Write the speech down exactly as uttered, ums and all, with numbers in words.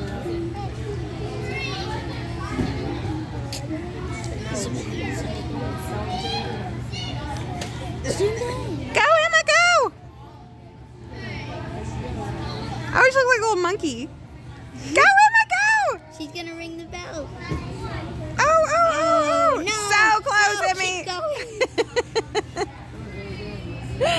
Go, Emma, go! I always look like a little monkey. Go, Emma, go! She's gonna ring the bell.